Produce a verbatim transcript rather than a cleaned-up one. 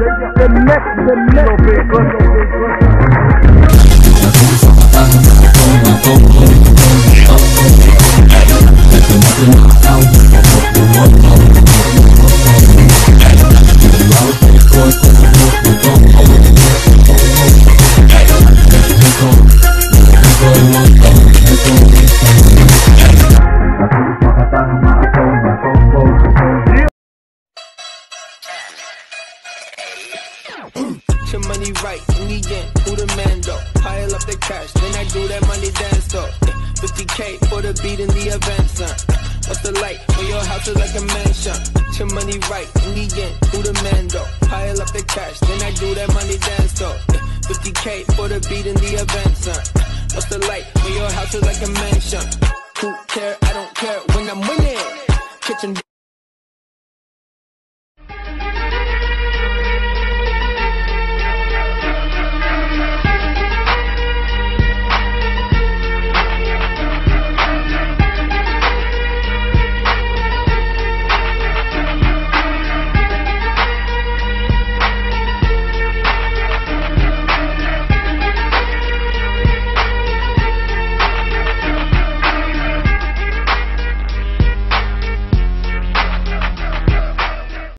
the next, the next, big Your money right, in the end, who the man though? Pile up the cash, then I do that money dance though. fifty K for the beat in the event, son. What's the light? When your house is like a mansion. Your money right, in the end, who the man though? Pile up the cash, then I do that money dance though. fifty K for the beat in the event, son. What's the light? When your house is like a mansion. Who care? I don't care when I'm winning. Kitchen